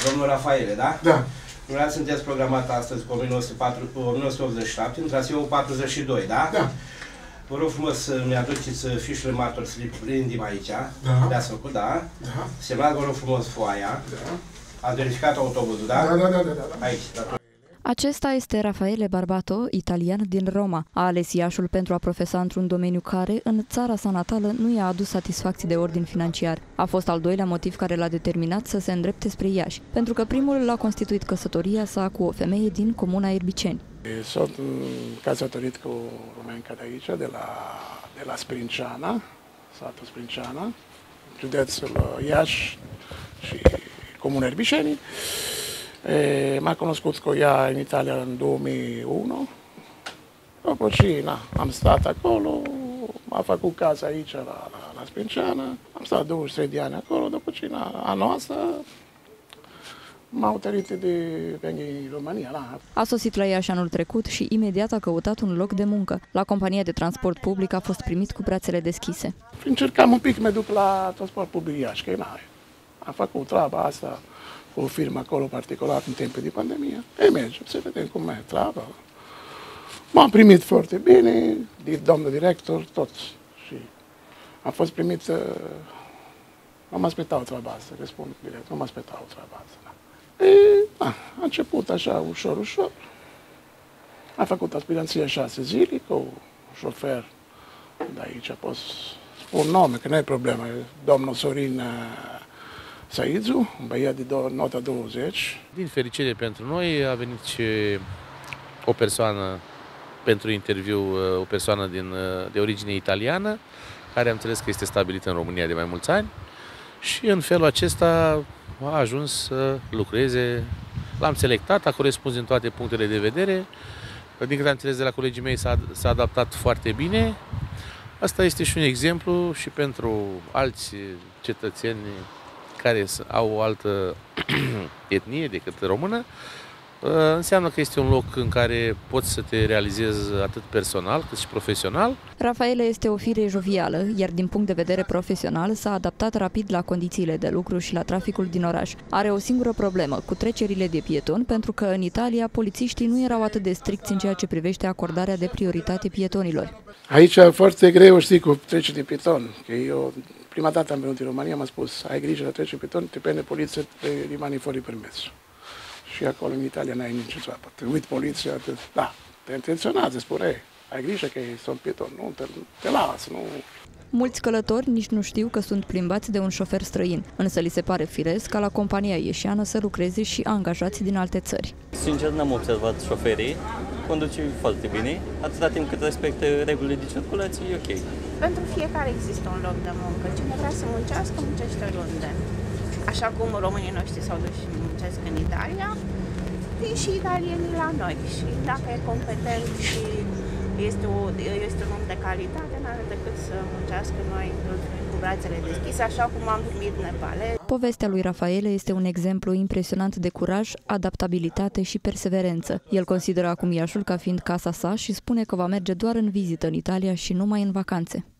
Domnul Rafaele, da? Da. Dumneavoastră sunteți programat astăzi cu 1987, în traseul 42, da? Da. Vă rog frumos să-mi aduceți fișele martor, să le prindim aici. Da. Le-ați făcut, da? Da. Semnați, vă rog frumos, foaia. Da. Ați verificat autobuzul, da? Da. Aici, da. Acesta este Raffaele Barbato, italian din Roma. A ales Iașul pentru a profesa într-un domeniu care, în țara sa natală, nu i-a adus satisfacții de ordin financiar. A fost al doilea motiv care l-a determinat să se îndrepte spre Iași, pentru că primul l-a constituit căsătoria sa cu o femeie din comuna Erbiceni. Sunt căsătorit cu românca de aici, de la Sprinciana, satul Sprinciana, județul Iași și comuna Erbiceni. M-a cunoscut cu ea în Italia în 2001. După ce am stat acolo, m-a făcut casa aici la Sprinciana. Am stat 23 de ani acolo, după ce anul ăsta m-a hotărât de venir în România. A sosit la Iași anul trecut și imediat a căutat un loc de muncă. La compania de transport public a fost primit cu brațele deschise. Încercam un pic să mă duc la transport public Iași, că am făcut treaba asta cu o firmă acolo particular în timpul de pandemie. Mergem să vedem cum e treaba. M-am primit foarte bine, de domnul director, toți. Și am fost primit, nu mă așteptau treaba asta, răspund direct, nu mă așteptau treaba asta. A început așa, ușor, ușor. Am făcut aspiranția 6 zile cu șofer de aici, pot spun nume, că nu e problemă, domnul Sorin Saizu, un băiat de nota 20. Din fericire pentru noi a venit și o persoană pentru interviu, o persoană de origine italiană, care am înțeles că este stabilită în România de mai mulți ani și în felul acesta a ajuns să lucreze. L-am selectat, a corespuns din toate punctele de vedere. Din câte am înțeles de la colegii mei s-a adaptat foarte bine. Asta este și un exemplu și pentru alți cetățeni care au o altă etnie decât română. Înseamnă că este un loc în care poți să te realizezi atât personal cât și profesional. Raffaele este o fire jovială, iar din punct de vedere profesional s-a adaptat rapid la condițiile de lucru și la traficul din oraș. Are o singură problemă, cu trecerile de pietoni, pentru că în Italia polițiștii nu erau atât de stricți în ceea ce privește acordarea de prioritate pietonilor. Aici e foarte greu, știi, cu trecerile de pietoni. Că eu prima dată am venit în România, m-a spus, ai grijă la trecerile de pietoni, te prinde poliția, te rimani fără permis. Și acolo în Italia n-ai nicio treabă. Te uit poliția, te intenționează, spune, ai grijă că sunt pietoni, nu te las, nu. Mulți călători nici nu știu că sunt plimbați de un șofer străin, însă li se pare firesc ca la compania ieșeană să lucreze și angajați din alte țări. Sincer, n-am observat șoferii, conduce foarte bine, atâta timp cât respectă regulile de circulație, e ok. Pentru fiecare există un loc de muncă, cine vrea să muncească, muncește oriunde. Așa cum românii noștri s-au dus și muncesc în Italia, vin și italienii la noi. Și dacă e competent și este un om de calitate, n-are decât să muncească noi cu brațele deschise, așa cum am primit nepalezi. Povestea lui Raffaele este un exemplu impresionant de curaj, adaptabilitate și perseverență. El consideră acum Iașul ca fiind casa sa și spune că va merge doar în vizită în Italia și numai în vacanțe.